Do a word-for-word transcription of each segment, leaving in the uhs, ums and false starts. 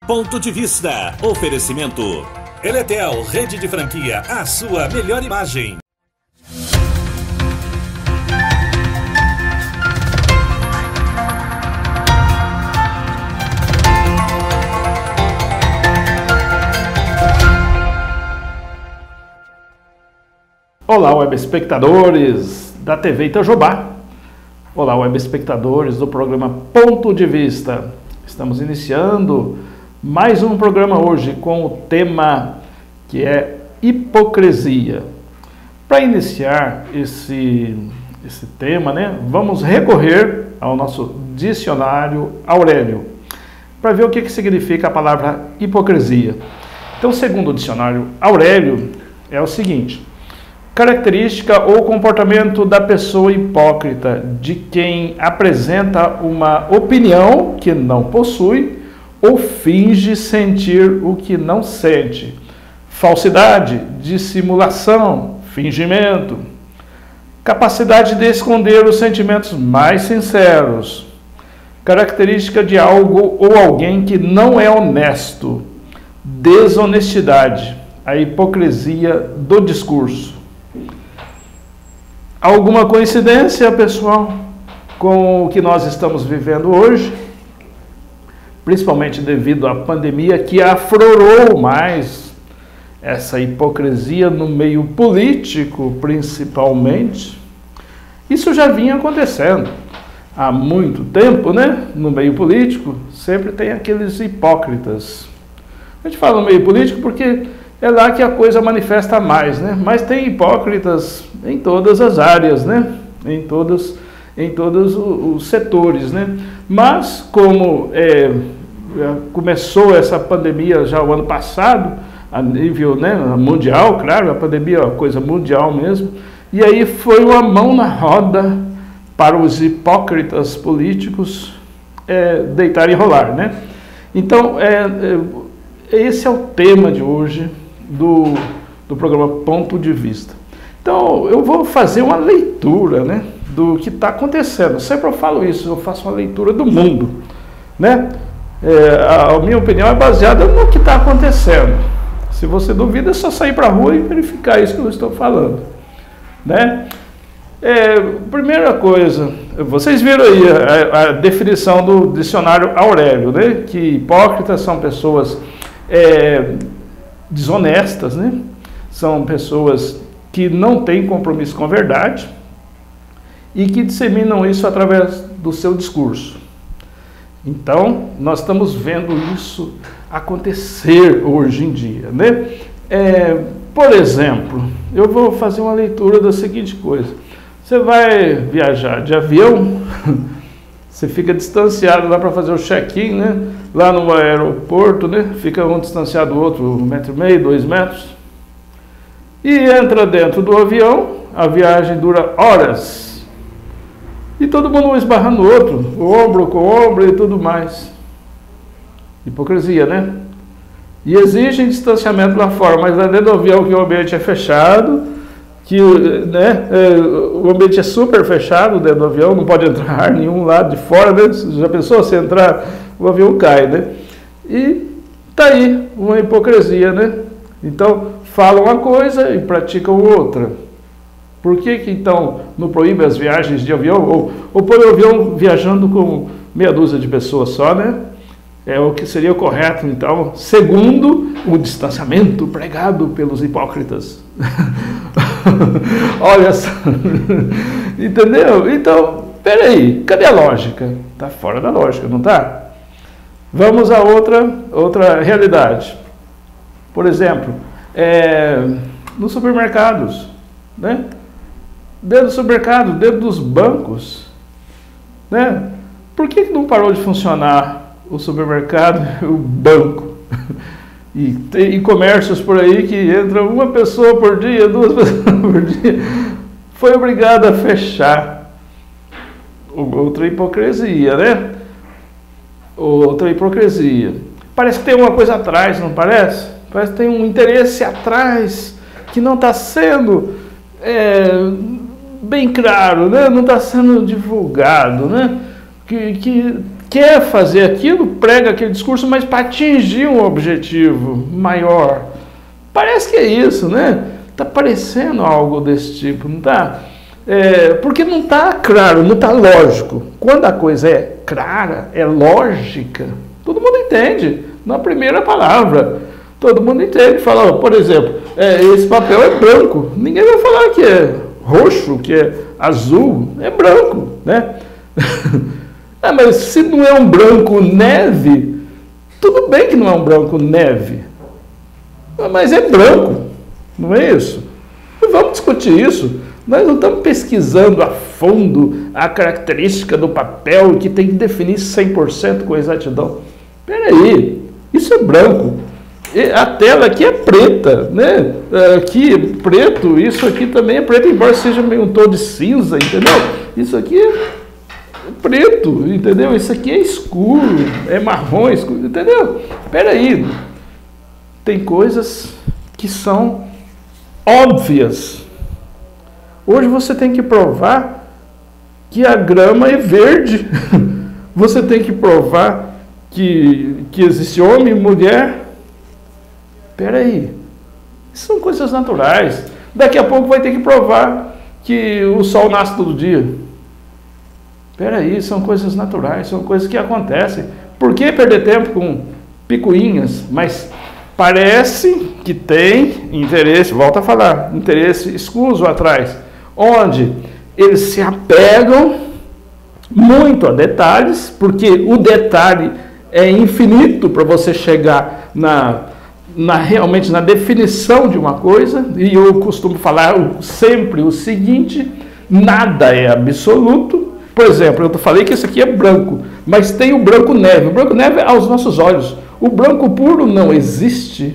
Ponto de vista. Oferecimento. Eletel, rede de franquia, a sua melhor imagem. Olá, web espectadores da T V Itajubá. Olá, web espectadores do programa Ponto de Vista. Estamos iniciando mais um programa hoje com o tema que é hipocrisia. Para iniciar esse, esse tema, né, vamos recorrer ao nosso dicionário Aurélio para ver o que, que significa a palavra hipocrisia. Então, segundo o dicionário Aurélio, é o seguinte: característica ou comportamento da pessoa hipócrita, de quem apresenta uma opinião que não possui ou finge sentir o que não sente. Falsidade, dissimulação, fingimento. Capacidade de esconder os sentimentos mais sinceros. Característica de algo ou alguém que não é honesto. Desonestidade, a hipocrisia do discurso. Alguma coincidência, pessoal, com o que nós estamos vivendo hoje, principalmente devido à pandemia que aflorou mais essa hipocrisia no meio político, principalmente? Isso já vinha acontecendo há muito tempo, né? No meio político sempre tem aqueles hipócritas. A gente fala no meio político porque é lá que a coisa manifesta mais, né? Mas tem hipócritas em todas as áreas, né? Em todos, em todos os setores, né? Mas como é, começou essa pandemia já o ano passado, a nível, né, mundial, claro, a pandemia é uma coisa mundial mesmo, e aí foi uma mão na roda para os hipócritas políticos é, deitar e rolar, né? Então, é, é, esse é o tema de hoje do, do programa Ponto de Vista. Então, eu vou fazer uma leitura, né, do que está acontecendo. Sempre eu falo isso, eu faço uma leitura do mundo, né? É, a minha opinião é baseada no que está acontecendo. Se você duvida, é só sair para a rua e verificar isso que eu estou falando, né? É, primeira coisa, vocês viram aí a, a definição do dicionário Aurélio, né? Que hipócritas são pessoas é, desonestas, né? São pessoas que não têm compromisso com a verdade e que disseminam isso através do seu discurso. Então, nós estamos vendo isso acontecer hoje em dia, né? É, por exemplo, eu vou fazer uma leitura da seguinte coisa: você vai viajar de avião, você fica distanciado lá para fazer o check-in, né? Lá no aeroporto, né? Fica um distanciado do outro, um metro e meio, dois metros, e entra dentro do avião. A viagem dura horas. E todo mundo esbarrando no outro, ombro com ombro e tudo mais. Hipocrisia, né? E exigem distanciamento lá fora, mas lá dentro do avião, que o ambiente é fechado, que, né, é, o ambiente é super fechado dentro do avião, não pode entrar ar nenhum lado de fora, né? Já pensou, se entrar, o avião cai, né? E tá aí uma hipocrisia, né? Então, falam uma coisa e praticam outra. Por que que então não proíbe as viagens de avião? Ou, ou põe o avião viajando com meia dúzia de pessoas só, né? É o que seria o correto, então, segundo o distanciamento pregado pelos hipócritas. Olha só. Entendeu? Então, peraí, cadê a lógica? Está fora da lógica, não está? Vamos a outra, outra realidade. Por exemplo, é, nos supermercados, né? Dentro do supermercado, dentro dos bancos, né? Por que que não parou de funcionar o supermercado e o banco? E tem comércios por aí que entra uma pessoa por dia, duas pessoas por dia. Foi obrigado a fechar. Outra hipocrisia, né? Outra hipocrisia. Parece que tem uma coisa atrás, não parece? Parece que tem um interesse atrás que não está sendo é, bem claro, né? Não está sendo divulgado, né? Que, que quer fazer aquilo, prega aquele discurso, mas para atingir um objetivo maior. Parece que é isso, né? Está parecendo algo desse tipo, não está? É, porque não está claro, não está lógico. Quando a coisa é clara, é lógica, todo mundo entende. Na primeira palavra, todo mundo entende. Fala, por exemplo, é, esse papel é branco. Ninguém vai falar que é roxo, que é azul, é branco, né? Ah, mas se não é um branco neve, tudo bem que não é um branco neve, mas é branco, não é isso? Vamos discutir isso. Nós não estamos pesquisando a fundo a característica do papel que tem que definir cem por cento com exatidão. Espera aí, isso é branco. A tela aqui é preta, né? Aqui preto, isso aqui também é preto, embora seja meio um tom de cinza, entendeu? Isso aqui é preto, entendeu? Isso aqui é escuro, é marrom, escuro, entendeu? Espera aí, tem coisas que são óbvias. Hoje você tem que provar que a grama é verde. Você tem que provar que, que existe homem e mulher. Espera aí, isso são coisas naturais. Daqui a pouco vai ter que provar que o sol nasce todo dia. Espera aí, são coisas naturais, são coisas que acontecem. Por que perder tempo com picuinhas? Mas parece que tem interesse, volta a falar, interesse escuso atrás, onde eles se apegam muito a detalhes, porque o detalhe é infinito para você chegar na, na realmente na definição de uma coisa. E eu costumo falar sempre o seguinte: nada é absoluto. Por exemplo, eu falei que esse aqui é branco, mas tem o branco neve. O branco neve é aos nossos olhos. O branco puro não existe.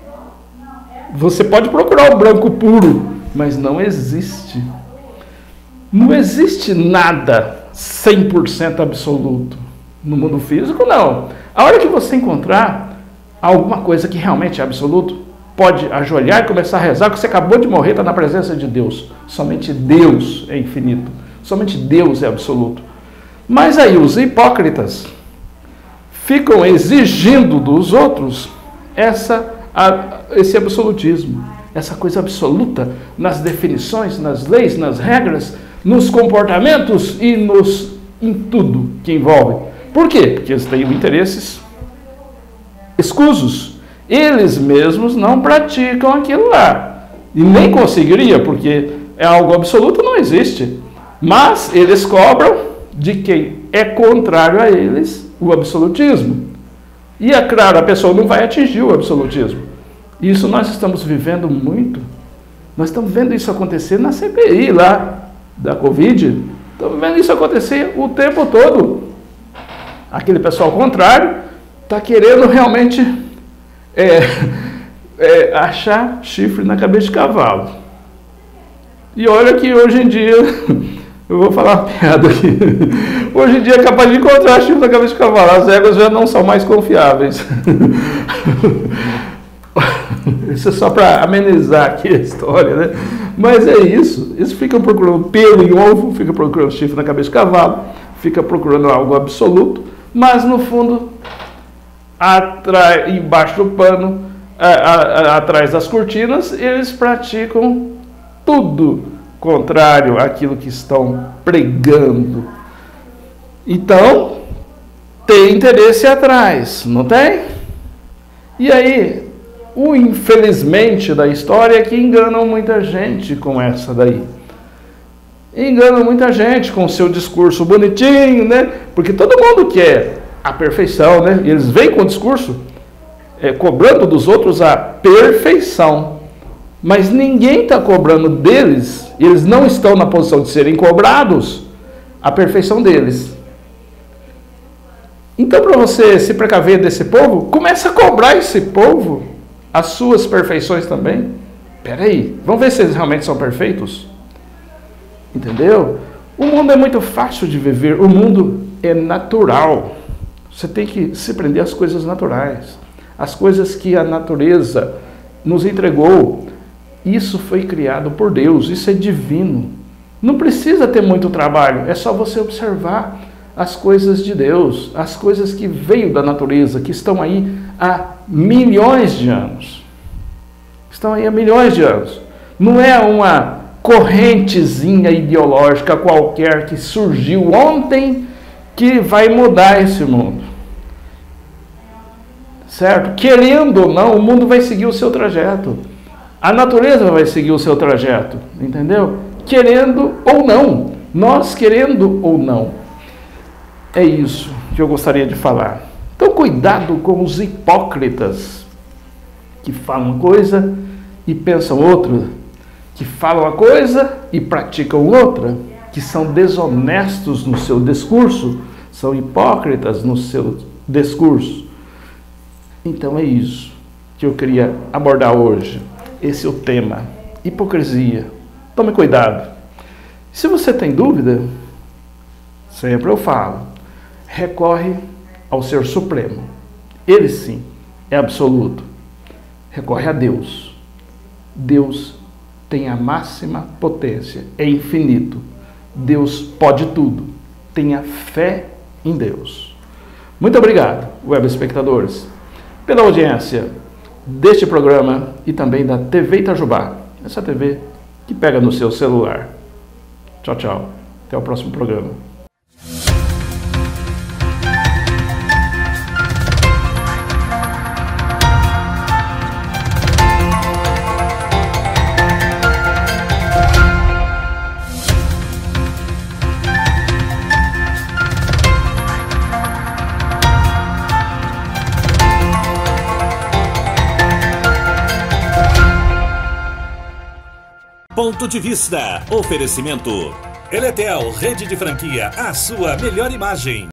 Você pode procurar o branco puro, mas não existe. Não existe nada cem por cento absoluto. No mundo físico, não. A hora que você encontrar alguma coisa que realmente é absoluto, pode ajoelhar e começar a rezar, que você acabou de morrer, está na presença de Deus. Somente Deus é infinito. Somente Deus é absoluto. Mas aí os hipócritas ficam exigindo dos outros essa, a, esse absolutismo, essa coisa absoluta nas definições, nas leis, nas regras, nos comportamentos e nos, em tudo que envolve. Por quê? Porque eles têm interesses escusos. Eles mesmos não praticam aquilo lá. E nem conseguiria, porque é algo absoluto, não existe. Mas eles cobram de quem é contrário a eles o absolutismo. E é claro, a pessoa não vai atingir o absolutismo. Isso nós estamos vivendo muito. Nós estamos vendo isso acontecer na C P I lá da Covid. Estamos vendo isso acontecer o tempo todo. Aquele pessoal contrário está querendo realmente é, é, achar chifre na cabeça de cavalo. E olha que hoje em dia... Eu vou falar uma piada aqui. Hoje em dia é capaz de encontrar chifre na cabeça de cavalo. As éguas já não são mais confiáveis. Isso é só para amenizar aqui a história, né? Mas é isso. Eles ficam procurando pelo em ovo, ficam procurando chifre na cabeça de cavalo, ficam procurando algo absoluto, mas no fundo, atrás, embaixo do pano, a, a, a, atrás das cortinas, eles praticam tudo contrário àquilo que estão pregando. Então, tem interesse atrás, não tem? E aí, o infelizmente da história é que enganam muita gente com essa daí. Enganam muita gente com o seu discurso bonitinho, né? Porque todo mundo quer a perfeição, né? E eles vêm com o discurso é, cobrando dos outros a perfeição. Mas ninguém está cobrando deles, eles não estão na posição de serem cobrados, a perfeição deles. Então, para você se precaver desse povo, começa a cobrar esse povo as suas perfeições também. Espera aí, vamos ver se eles realmente são perfeitos? Entendeu? O mundo é muito fácil de viver, o mundo é natural. Você tem que se prender às coisas naturais, às coisas que a natureza nos entregou. Isso foi criado por Deus, isso é divino. Não precisa ter muito trabalho, é só você observar as coisas de Deus, as coisas que veio da natureza, que estão aí há milhões de anos. Estão aí há milhões de anos. Não é uma correntezinha ideológica qualquer que surgiu ontem que vai mudar esse mundo. Certo? Querendo ou não, o mundo vai seguir o seu trajeto. A natureza vai seguir o seu trajeto. Entendeu? Querendo ou não. Nós querendo ou não. É isso que eu gostaria de falar. Então, cuidado com os hipócritas que falam uma coisa e pensam outra, que falam uma coisa e praticam outra, que são desonestos no seu discurso, são hipócritas no seu discurso. Então é isso que eu queria abordar hoje. Esse é o tema, hipocrisia. Tome cuidado. Se você tem dúvida, sempre eu falo, recorre ao Ser Supremo. Ele sim é absoluto. Recorre a Deus. Deus tem a máxima potência, é infinito. Deus pode tudo. Tenha fé em Deus. Muito obrigado, web espectadores, pela audiência deste programa e também da T V Itajubá, essa T V que pega no seu celular. Tchau, tchau. Até o próximo programa. Ponto de vista. Oferecimento. Eletel, rede de franquia, a sua melhor imagem.